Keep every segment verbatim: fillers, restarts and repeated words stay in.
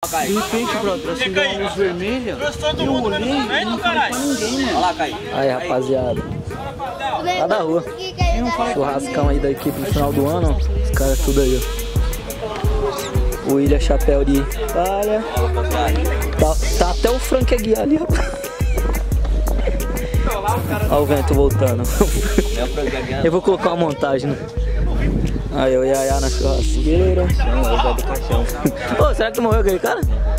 De repente, brother, acendeu uma luz vermelha. Eu olhei e não falei pra ninguém, né? Aí, rapaziada. Lá da rua. Churrascão aí da equipe no final do ano, ó. Os caras tudo aí, ó. O William chapéu de palha. Tá, tá até o Frank Aguiar ali, rapaz. Olha o vento voltando. Eu vou colocar uma montagem, né? Aí o Yaya na churrasqueira. Ô, será que morreu aquele cara?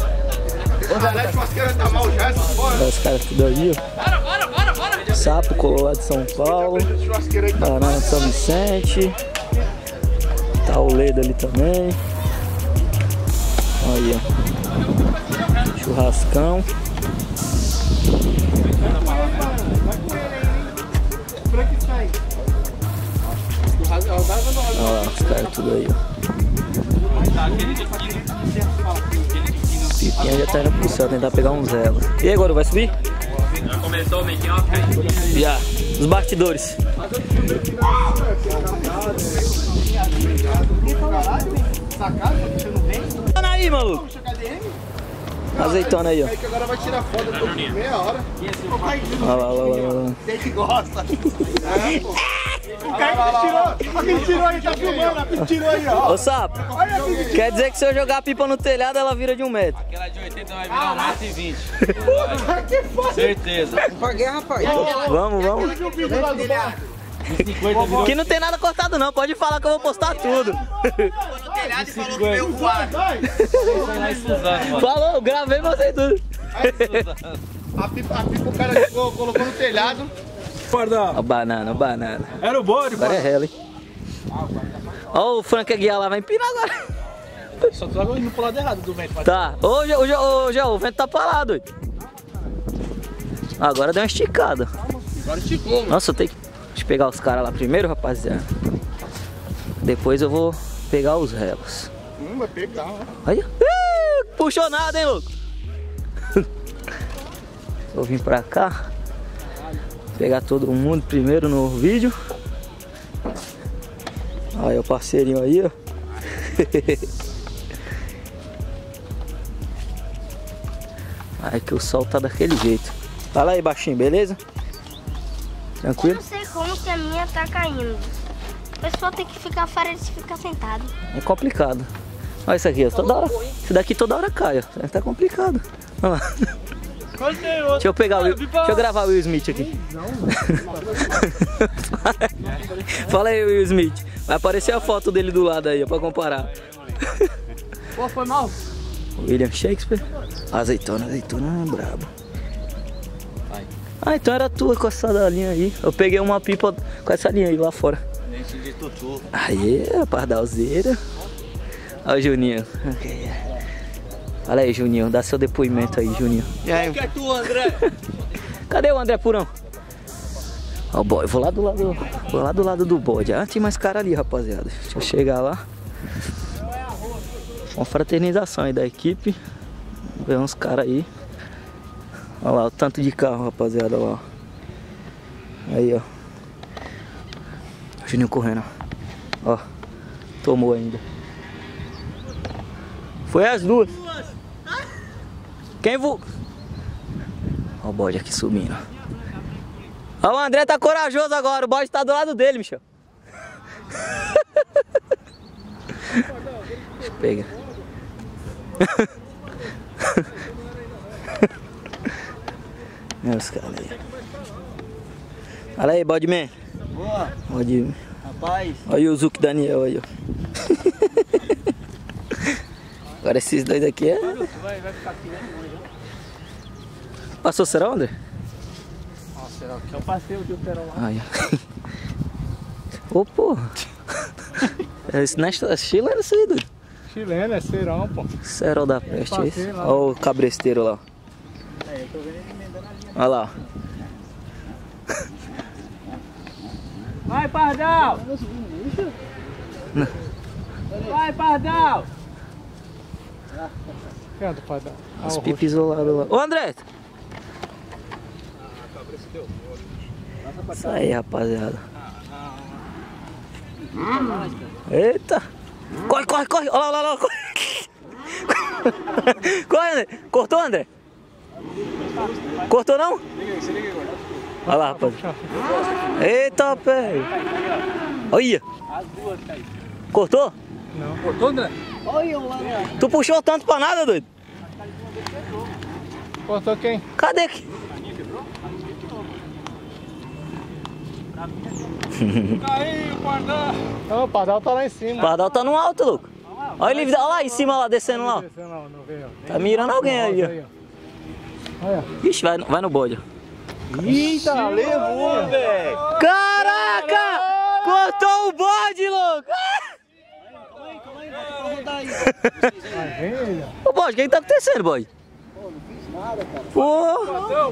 Os caras tudo aí, ó. Sapo colou lá de São Paulo. Banana de São Vicente. Tá o Ledo ali também. Aí, ó. Churrascão. Olha lá, os caras tudo aí, ó. Pipinha já tá indo pro céu, tentar pegar uns elos. E aí, agora vai subir? Já começou o making off aí? Já, os bastidores. Olha aí, maluco. Azeitona aí, ó. Agora vai tirar foto por meia hora. Olha lá, olha lá, olha lá. Tem que gosta. O cara que tirou, quem tirou aí, tá filmando, quem tirou aí, ó. Ô, sapo, quer dizer que se eu jogar a pipa no telhado, ela vira de um metro? Aquela de oitenta vai virar um metro e vinte. Certeza. Paguei, rapaz. Vamos, vamos. Que não tem nada cortado não, pode falar que eu vou postar tudo. Falou, gravei você tudo. A pipa, a pipa o cara colocou no telhado. Ó, banana, banana. Era o bode, Agora é ela, hein? Ó o Frank Aguiar lá, vai empinar agora. Só tô indo pro lado errado do vento. Tá, ô, ô, ô, ô, o vento tá pra lá, doido. Agora deu uma esticada. Agora esticou, mano. Nossa, eu tenho que Deixa eu pegar os caras lá primeiro, rapaziada. Depois eu vou pegar os réus. Hum, vai pegar, ó. Aí, ih, puxou nada, hein, louco? Vou vir pra cá. Pegar todo mundo primeiro no vídeo. Aí o parceirinho aí, ó. Aí que o sol tá daquele jeito. Fala aí, baixinho, beleza? Tranquilo? Eu não sei como que a minha tá caindo. A pessoa tem que ficar fora de ficar sentado. É complicado. Olha isso aqui, ó. Toda hora. Isso daqui toda hora cai, ó. Tá complicado. Olha lá. Deixa eu pegar o Will, deixa eu gravar o Will Smith aqui. Fala aí, Will Smith. Vai aparecer a foto dele do lado aí, ó, pra comparar. Pô, foi mal. William Shakespeare. Azeitona, azeitona é brabo. Ah, então era tua com essa linha aí. Eu peguei uma pipa com essa linha aí lá fora. Dente de tutu. Aí, pardalzeira. Olha o Juninho. Olha aí, Juninho, dá seu depoimento aí, Juninho. E aí? Que é tu, André? Cadê o André Purão? Ó, o bode, vou lá do lado, vou lá do lado do bode. Ah, tem mais cara ali, rapaziada. Deixa eu chegar lá. Uma fraternização aí da equipe. Ver uns caras aí. Olha lá, o tanto de carro, rapaziada, olha lá. Aí, ó. O Juninho correndo, ó. Tomou ainda. Foi as duas. Quem voou? Olha o bode aqui subindo. Ó, o André tá corajoso agora. O bode tá do lado dele, Michel. Deixa eu pegar. Olha os caras aí. Olha aí, bode man. Boa. Bode. Rapaz. Olha o Zuki Daniel aí, ó. Agora esses dois aqui é... Vai, vai ficar aqui, né? Passou será, André? Nossa, será que eu passei o teu perão lá? Aí, ó. Ô, porra. Isso não é chileno isso aí, doido. Chileno, é serão, pô. Cerol da peste, é esse? Olha o cabresteiro lá. É, eu tô vendo ele emendando a linha. Olha lá. Vai, Pardal! Vai, Pardal! Cadê, Pardal? Os pipos isolados lá. Ô, André! Isso aí, rapaziada. Eita! Corre, corre, corre! Olha lá, olha lá, corre! Corre, André. Cortou, André? Cortou não? Olha lá, rapaz. Eita, pé. Olha. Cortou? Não. Cortou, André? Tu puxou tanto pra nada, doido? Cortou quem? Cadê aqui? Caiu, pardal. Não, o pardal tá lá em cima. O pardal tá no alto, louco. Olha ele olha lá em cima, lá descendo lá. Não, não veio. Tá mirando alguém aí, ó. Olha. Ixi, vai, vai no bode. Eita, levou, velho. Caraca! Cortou o bode, louco! Ô, bode, o que que tá acontecendo, bode? Pô!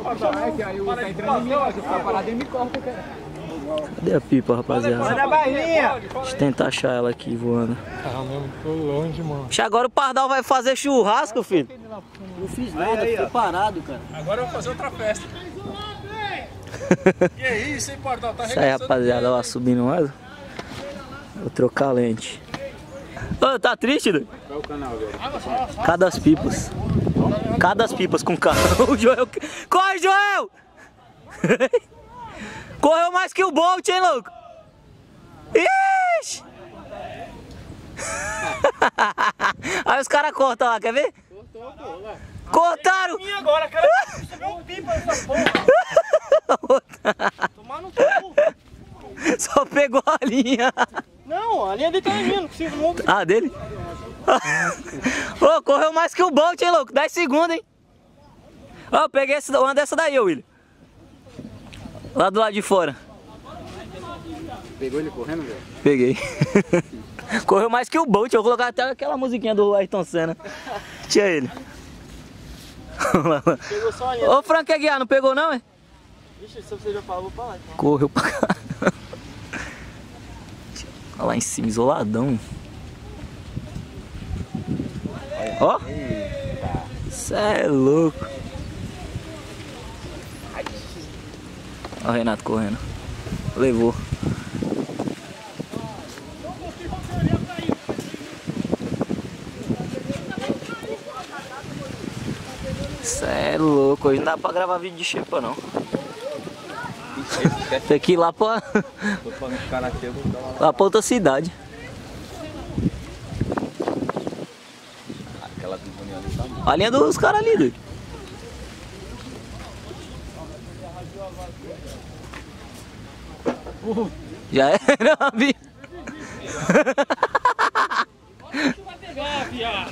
Cadê a pipa, rapaziada? Olha a barrinha. Deixa eu tentar achar ela aqui voando. Ah, mesmo, tô longe, mano. Ixi, agora o pardal vai fazer churrasco, filho. Não fiz nada, fiquei parado, cara. Agora eu vou fazer outra festa. Que isso, hein, pardal? Tá Isso aí, rapaziada, ó, subindo mais. Vou trocar a lente. Ô, tá triste, doido? Qual é o canal, velho? Cada as pipas. Cada as pipas com carro. O Joel. Corre, Joel! Correu mais que o Bolt, hein, louco? Ixi! Aí os caras cortam lá, quer ver? Cortou, pô, lá. Cortaram! E agora, cara? Você viu um pipa nessa porra? Tomar no cu. Só pegou a linha. Não, a linha dele tá vindo, não consigo não. Ah, dele? Ô, correu mais que o Bolt, hein, louco? dez segundos, hein? Ó, peguei essa, uma dessa daí, ô, William. Lá do lado de fora. Pegou ele correndo, velho? Peguei. Correu mais que o Bolt. Eu vou colocar até aquela musiquinha do Ayrton Senna. Tinha ele. Pegou só a linha. Ô, Frank Aguiar, não pegou não, é? Vixe, se você já falou, vou pra lá. Então. Correu pra cá. Olha lá em cima, isoladão. Ó. Cê é louco. Olha o Renato correndo. Levou. Cê é louco. Hoje não dá pra gravar vídeo de xepa, não. Tem que ir lá pra... lá pra outra cidade. A linha dos caras ali, doido. Já era, vi. Vai pegar, viado.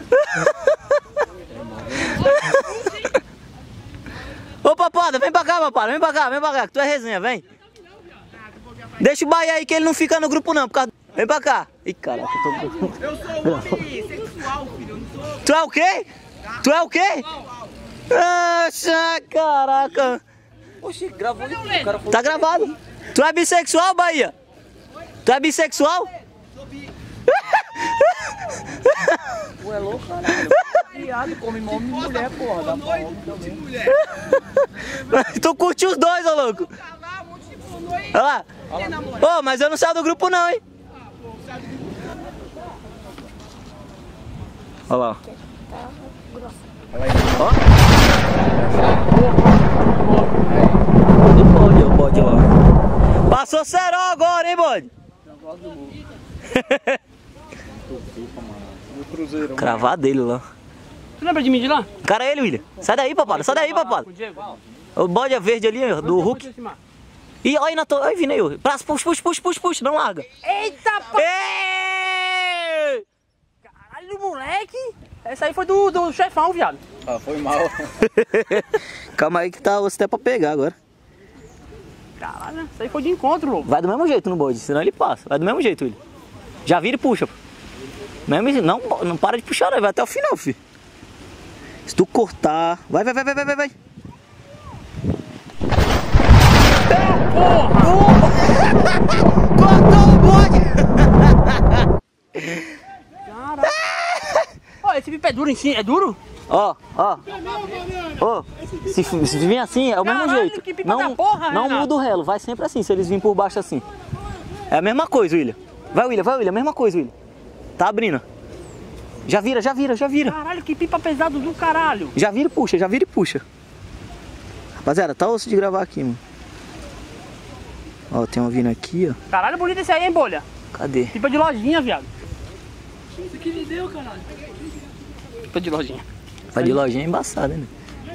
Ô, papada, vem pra cá, papada, vem pra cá, vem pra cá, que tu é resenha, vem. Deixa o Bahia aí que ele não fica no grupo não, por causa... Vem pra cá. Ih, caraca, eu tô... Eu sou homem sexual, filho. Eu não sou... Tu é o quê? Tu é o quê? Nossa, caraca. Oxi, gravou isso. O cara falou... Tá gravado. Tu é bissexual, Bahia? Tu é bissexual? Tu é louco, caralho. Viado, come homem e mulher, porra. Dá pra homem também. Tu curte os dois, ô louco. Olha lá. Ô, mas eu não saio do grupo não, hein? Olha lá. Ó. Do bode, o bode lá. Passou cerol agora, hein, bode? Cravar dele lá. Tu lembra de mim de lá? Cara, é ele, William. Sai daí, papada. Sai daí, papada. O bode é verde ali, ó, do Hulk. E olha aí na tua. Olha, Vini aí, ó. Puxa, puxa, puxa, puxa, puxa. Não larga. Eita, pô! Ei! Caralho, moleque! Essa aí foi do, do chefão, viado. Ah, foi mal. Calma aí que tá você até pra pegar agora. Caralho, isso aí foi de encontro, louco. Vai do mesmo jeito no bode, senão ele passa. Vai do mesmo jeito, William. Já vira e puxa. Mesmo, não, não para de puxar, não. Vai até o final, filho. Se tu cortar... Vai, vai, vai, vai, vai, vai, vai. Porra! Cortou o bode! Caralho! Olha, esse pipa é duro em si, é duro? Ó, ó. Ó, se, se vir assim, é o mesmo Caralho, jeito. que pipa Não, da porra, não Renato. muda o relo, vai sempre assim, se eles virem por baixo assim. É a mesma coisa, William. Vai, William, vai, William, mesma coisa, William. Tá abrindo. Já vira, já vira, já vira. Caralho, que pipa pesado do caralho. Já vira e puxa, já vira e puxa. Rapaziada, tá osso de gravar aqui, mano. Ó, tem um vindo aqui, ó. Caralho, bonito esse aí, hein, bolha? Cadê? Pipa de lojinha, viado. Isso que me deu, caralho. Pipa de lojinha. Pipa de lojinha é embaçada, né?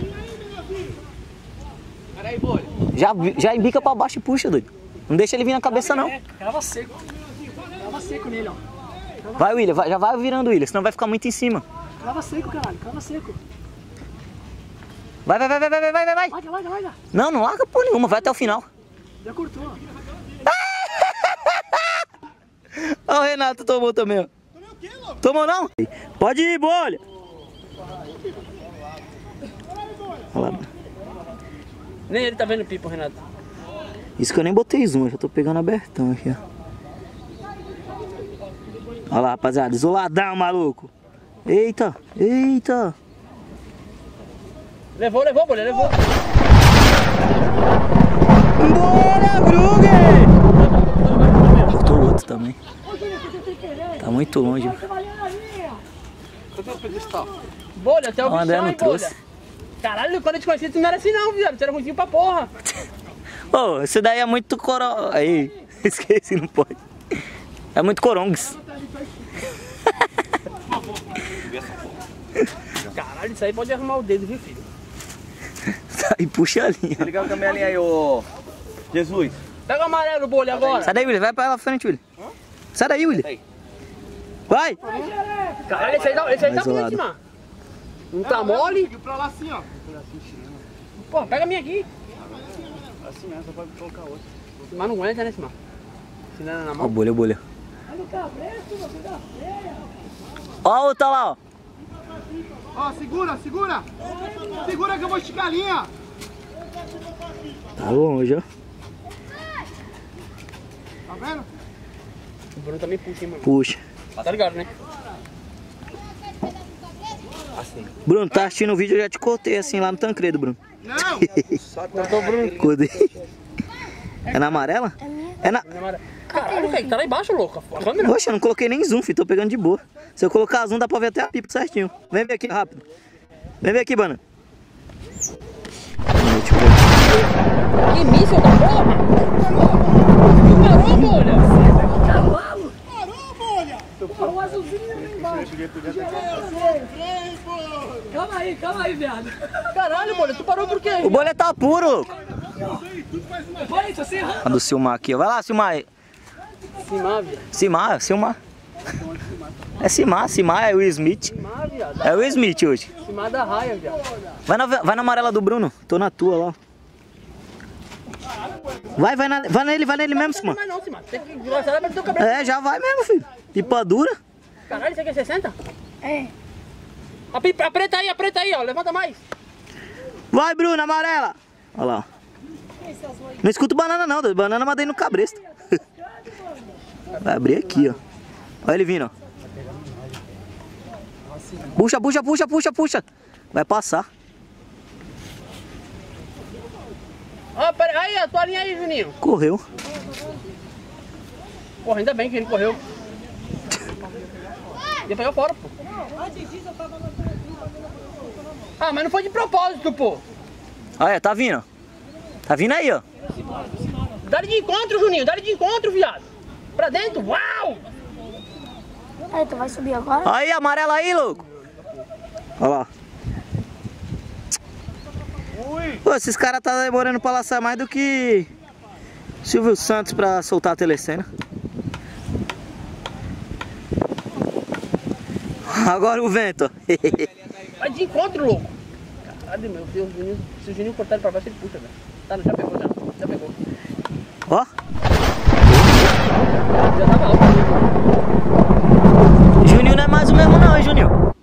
Peraí, bolha. Já, já embica pra baixo e puxa, doido. Não deixa ele vir na cabeça, não. É, crava seco. Crava seco nele, ó. Vai, William, vai, já vai virando, William, senão vai ficar muito em cima. Crava seco, caralho. Crava seco. Vai, vai, vai, vai, vai, vai, vai, vai. Larga, larga, larga. Não, não larga por nenhuma, vai até o final. Já cortou, ó. Ó, o Renato tomou também, ó. Tomou não? Pode ir, bolha. Olha lá. Nem ele tá vendo pipa, Renato. Isso que eu nem botei zoom, eu já tô pegando abertão aqui, ó. Olha lá, rapaziada, isoladão, maluco. Eita, eita. Levou, levou, bolha, levou. Bora, Brugger! Cortou o outro também. Tá muito longe. Cadê o pedestal? Bolha, até o O André bichão, não hein, trouxe. bolha. Caralho, quando eu te conheci, tu não era assim não, viado. Tu era ruimzinho pra porra. Ô, esse daí é muito coro... Aí, esqueci, não pode. É muito corongues. Caralho, isso aí pode arrumar o dedo, viu, filho? Aí puxa a linha. Liga também a linha aí, ô. Jesus. Pega o amarelo, bolha, agora. Sai daí, William, vai pra lá frente, William. Sai daí, William. Vai! Caralho, esse aí tá, esse aí tá Mais bonito, isolado. mano. Não tá mole? Seguiu pra lá assim, ó. Pô, pega a minha aqui. Assim mesmo, só pode colocar outra. Mas não aguenta, né, mano? Se não é na Ó, mão. bolha, bolha. Ó a outra lá, ó. Ó, segura, segura. Segura que eu vou esticar a linha. Tá longe, ó. Tá vendo? O Bruno também puxa, hein, mano. Puxa. Tá ligado, né? Bruno, tá assistindo o vídeo, eu já te cortei assim lá no Tancredo, Bruno. Não. Cortou o Bruno. Cortei. É na amarela? É na... Caralho, velho, tá lá embaixo, louco. A câmera. Poxa, eu não coloquei nem zoom, filho, tô pegando de boa. Se eu colocar zoom, dá pra ver até a pipa certinho. Vem ver aqui rápido. Vem ver aqui, Bana. Deixa eu ver. Que míssil da porra? Parou, bolha. Parou, bolha. O azulzinho ali embaixo. Calma aí, calma aí, viado. Caralho, bolha, tu parou por quê? O bolha tá puro, louco. Olha isso, assim, errado. A do Silmar aqui, ó. Vai lá, Silmar. Simar, viado. Silmar, Silmar. É Silmar, Silmar é o Smith. Simar, viado. É o Smith hoje. Simar da raia, viado. Vai na, vai na amarela do Bruno. Tô na tua lá. Vai, vai, na, vai nele, vai nele mesmo, Silmar. Mas não, Simar. Tem que gostar pra teu cabelo. É, já vai mesmo, filho. Pipa dura. Caralho, isso aqui é sessenta? É. A, pipa, a preta aí, a preta aí, ó. Levanta mais. Vai, Bruno, amarela. Olha lá. Não escuta banana não, doido. Banana mandei no cabresto. Vai abrir aqui, ó. Olha ele vindo, ó. Puxa, puxa, puxa, puxa, puxa. Vai passar. Ó, pera aí, a tua linha aí, Juninho. Correu. Porra, ainda bem que ele correu. Ia pegar fora, pô. Ah, mas não foi de propósito, pô. Olha, tá vindo. Tá vindo aí, ó. Dá-lhe de encontro, Juninho. Dá-lhe de encontro, viado. Pra dentro. Uau! Aí, tu vai subir agora? Aí, amarela aí, louco. Olha lá. Pô, esses caras tá demorando pra laçar mais do que Silvio Santos pra soltar a telecena. Agora o vento, ó. Vai de encontro, louco. Caralho, meu Deus, Juninho. Se o Juninho cortar ele pra baixo, ele puxa, velho. Tá, já pegou, já. Já pegou. Ó. Já tava alto. Juninho não é mais o mesmo não, hein, Juninho?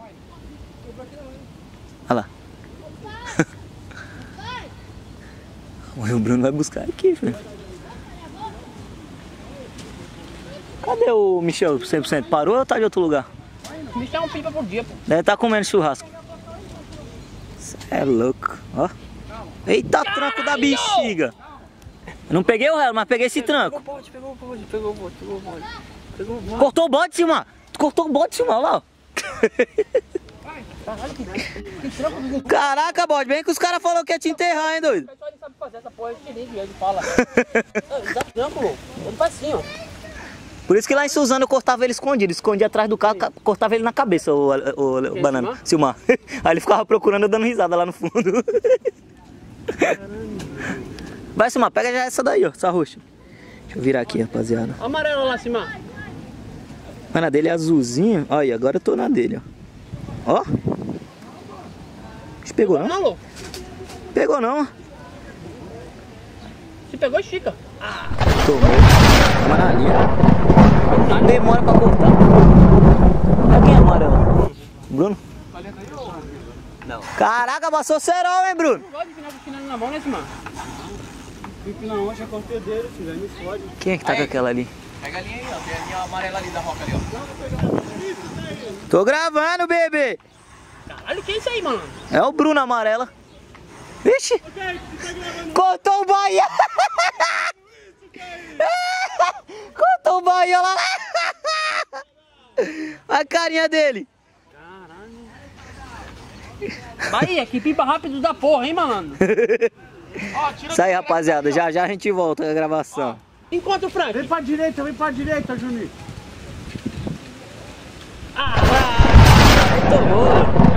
Olha lá. O Bruno vai buscar aqui, filho. Cadê o Michel cem por cento? Parou ou tá de outro lugar? Me chama um pipa por dia, pô. Deve estar comendo churrasco. Cê é louco, ó. Eita, tranco da bexiga. Eu não peguei o réu, mas peguei esse tranco. Pegou o bote, pegou o bote, pegou o bote, pegou o bote. Pegou o bote. Cortou o bote, Silmar. Tu cortou o bote, Silmar, olha lá, ó. Caraca, bode, bem que os caras falaram que ia te enterrar, hein, doido? O pessoal sabe fazer essa porra de liga, ele fala. Ele dá trampo, louco. Ele faz assim, ó. Por isso que lá em Suzano eu cortava ele escondido, escondia atrás do carro, cortava ele na cabeça, o, o, o banana, Silmar. Aí ele ficava procurando, dando risada lá no fundo. Vai, Silmar, pega já essa daí, ó, essa roxa. Deixa eu virar aqui, rapaziada. Amarelo lá, Silmar. Mas na dele é azulzinho. Olha, agora eu tô na dele, ó. Ó. Pegou não? Não, louco. Pegou não. Se pegou, estica. Ah. Tomou. Toma na linha. Demora pra cortar. É quem é amarelo? Bruno? Não. Caraca, passou cerol, hein, Bruno? Não gosta de finar com chinelo na mão, né, Silmar? Pipi na onça, cortei dele, filho. Aí me fode. Quem é que tá aí com aquela ali? Pega a linha aí, ó. Tem a linha amarela ali da roca ali, ó. Tô gravando, bebê. Caralho, que é isso aí, mano? É o Bruno amarela. Vixe. Cortou o Bahia. Cortou o Bahia lá. A carinha dele. Caralho. Bahia, que pipa rápido da porra, hein, malandro? Isso aí, rapaziada. Já já a gente volta com a gravação. Encontra o Frank. Vem pra direita, vem pra direita, Juninho. Ah, tomou.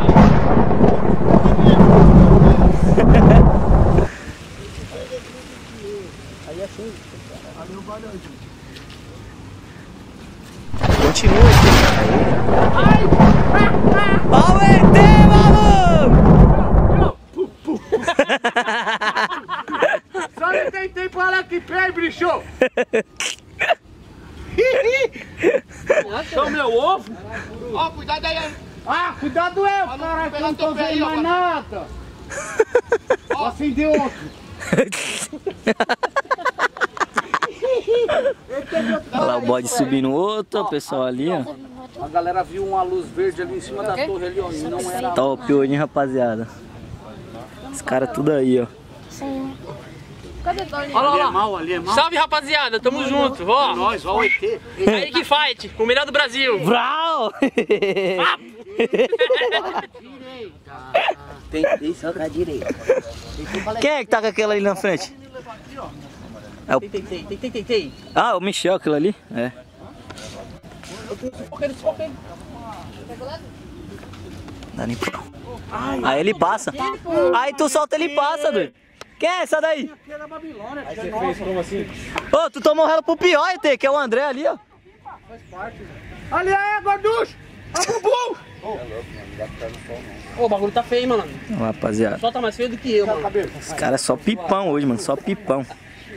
aí é assim. Continua aqui. Aí. Ó o E T, maluco! Só não tem tempo lá que pé, bicho! Só meu ovo? Ó, cuidado aí. Ah, cuidado eu, caralho, que eu não tô vendo mais nada! Ó, acendeu outro! Olha lá o bode subindo outro, o pessoal ali, ó. A galera viu uma luz verde ali em cima da torre ali, ó. E não era. Top hoje, hein, rapaziada. Os caras tudo aí, ó. Olha lá, Ali é olha lá. mal, ali é mal. Salve, rapaziada, tamo junto, ó. Nós, ó o E T. Aí que fight, o melhor do Brasil. Vrau! Tentei só com a direita. Quem é que tá com aquela ali na frente? É o... Tei, tei, tei, tei, tei, tei. Ah, o Michel, aquilo ali? É. Sufoca ele, sufoca ele. Dá nem pra... Aí ele passa. Aí tu solta, ele passa, doido. Quem é essa daí? Aí você fez como assim? Ô, tu tomou ela pro pior, E T, que é o André ali, ó. Ali é, gorducho! A bubu! Ô, o bagulho tá feio, mano. Ó, rapaziada. Só tá mais feio do que eu, mano. Os caras é só pipão hoje, mano. Só pipão.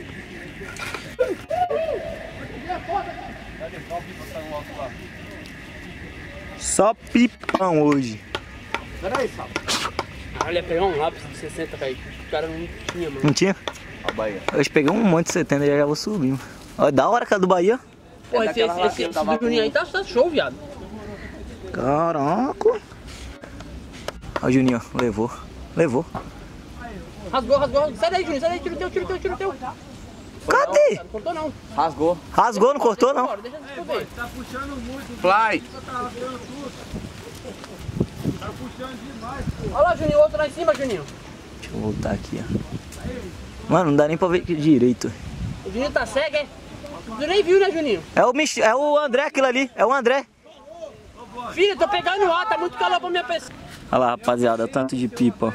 Só pipão hoje. Peraí, Sal. Caralho, ia pegar um lápis de sessenta, velho. O cara não tinha, mano. Não tinha? A Bahia. Hoje peguei um monte de setenta e já, já vou subindo. Ó, da hora, cara, do Bahia. Pô, esse, esse, esse, esse do Juninho aí tá, tá show, viado. Caraca. Ó, o Juninho, levou. Levou. Rasgou, rasgou, rasgou. Sai daí, Juninho, sai daí, tira o teu, tira o teu, tira o teu. Cadê? Não cortou, não. Rasgou. Rasgou, não cortou, não? Bora, deixa eu descobrir. Tá puxando muito, Fly. tá rasgando tudo. Tá puxando demais, pô. Olha lá, Juninho, outro lá em cima, Juninho. Deixa eu voltar aqui, ó. Mano, não dá nem pra ver direito. O Juninho tá cego, é? Tu nem viu, né, Juninho? É o, Mich... é o André aquilo ali. É o André. Filho, tô pegando o ar, tá muito calor pra minha pessoa. Olha lá, rapaziada, o tanto de pipa,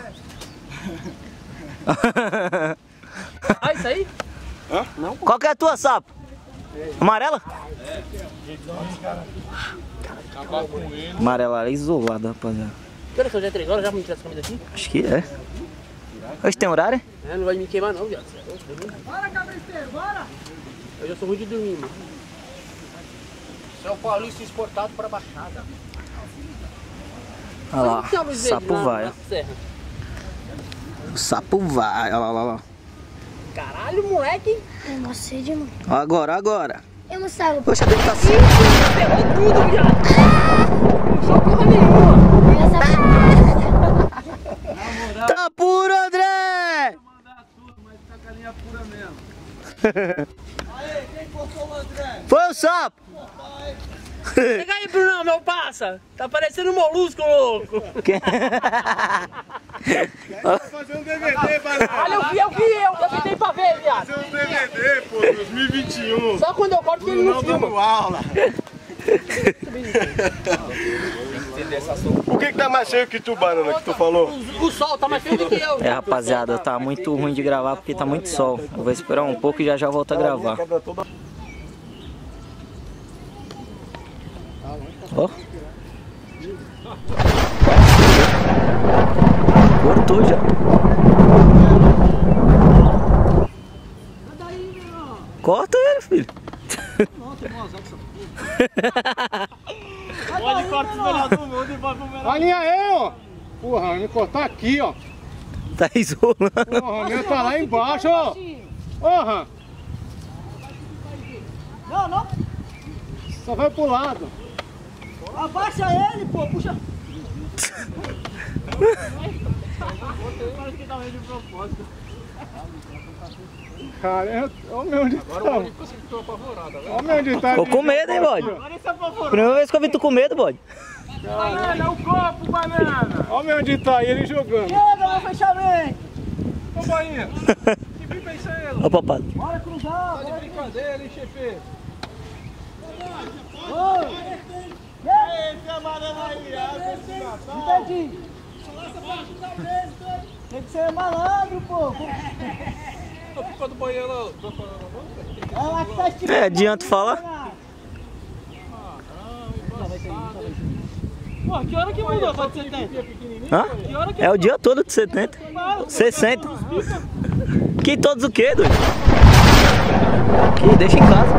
ó. Ah, isso aí? Qual que é a tua, sapo? Amarela? Amarela isolada, rapaziada. Que horas são? Já é três horas já pra me tirar essa camisa aqui? Acho que é. Hoje tem horário? É, não vai me queimar não, viado. Bora, cabeceiro, bora! Eu já sou ruim de dormir, mano. São Paulista exportado pra Baixada. Olha lá, Onde tem a luz o verde sapo na- vai. na serra? O sapo vai. Olha lá, olha lá. Caralho, moleque. Eu não sei de mano. Ó, agora, agora. Eu não sei. Poxa, dele tá assim. Pegou tudo, viado. Não sou porra nenhuma. Tá puro, André! Mandar tudo, mas tá com a linha pura mesmo. Aí, quem cortou o André? Foi o sapo! Chega aí, Brunão, meu passa. Tá parecendo um molusco, louco. Quem? Vai fazer um D V D, Banana. Olha, eu vi, eu vi, eu eu tentei pra ver, viado. Fazer um D V D, pô, dois mil e vinte e um. Só quando eu corto que ele não filma. dando aula. O que que tá mais feio que tu, Banana, que tu falou? O, o sol tá mais feio do que eu. É, rapaziada, tá muito ruim de gravar porque tá muito sol. Eu vou esperar um pouco e já já volto a gravar. Ó. Cortou já. Corta ele, filho. Pode cortar o melhor do mundo e vai pro melhor. Olha aí, ó. Porra, vai me cortar aqui, ó. Tá isolando. Porra, o meu tá lá embaixo, ó. Porra. Não, não. Só vai pro lado. Abaixa ele, pô. Puxa. Cara, olha o meu onde tá. Olha o meu onde tá. Tô com medo, hein, bode? Primeira vez que eu vi tu com medo, bode. Banana, o copo, banana. Olha o meu onde tá, ele jogando. Chega, meu fechamento. Ô, boinha. Que bico é isso aí, Ó, papai. Bora cruzar. Tá de brincadeira, hein, chefe? Esse é banana aí, Entendi. Tem que ser malandro, pô. A culpa do banheiro lá. Ela que tá esticando. É, adianta falar. Pô, que hora que mudou pra de setenta? Hã? É o dia todo de setenta. sessenta. Que todos o quê, doido? Que deixa em casa.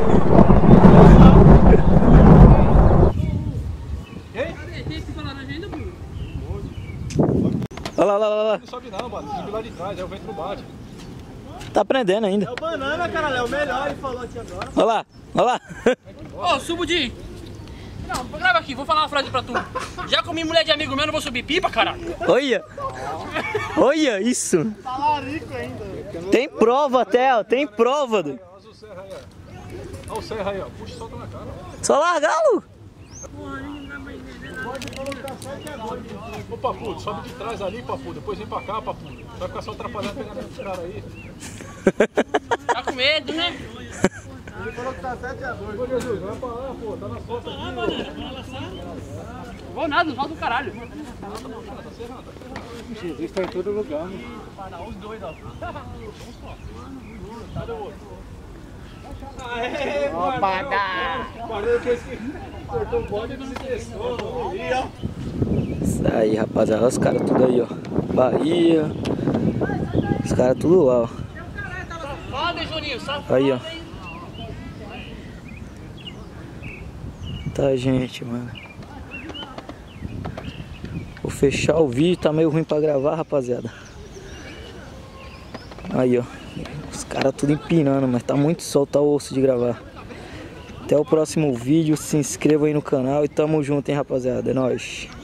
Olha lá, olha lá, olha lá. Não sobe não, mano. Sobe lá de trás, aí o vento não bate. Tá aprendendo ainda. É o banana, cara, é o melhor, ele falou aqui agora. Olha lá, olha lá. Ô, subo de... Não, grava aqui, vou falar uma frase pra tu. Já comi mulher de amigo meu, não vou subir pipa, caralho. Olha. Olha isso. Talarico ainda. Tem prova até, ó. Tem prova, doido. Olha o serra aí, ó. Olha o serra aí, ó. Puxa e solta na cara. Só largar, Lu. Ô, Papudo, sobe de trás ali, Papudo. Depois vem pra cá, Papudo. Vai ficar só atrapalhando pegando esse cara aí. Tá com medo, né? Ele falou que tá sete a dois. Ô, Jesus, vai pra lá, pô. Tá na foto aqui. Não vou nada, não volta do caralho. Jesus tá em todo lugar, mano. Os dois, ó. Cadê o outro? Aê, guarda! Guardou que esse cortou o bode e não se esqueceu. Ali, ó. Isso aí, rapaziada. Olha os caras tudo aí, ó. Bahia. Os caras tudo lá, ó. Foda, Juninho, só Aí, ó. Tá, gente, mano. Vou fechar o vídeo. Tá meio ruim pra gravar, rapaziada. Aí, ó. Os caras tudo empinando, mas tá muito sol, tá osso de gravar. Até o próximo vídeo. Se inscreva aí no canal e tamo junto, hein, rapaziada. É nóis.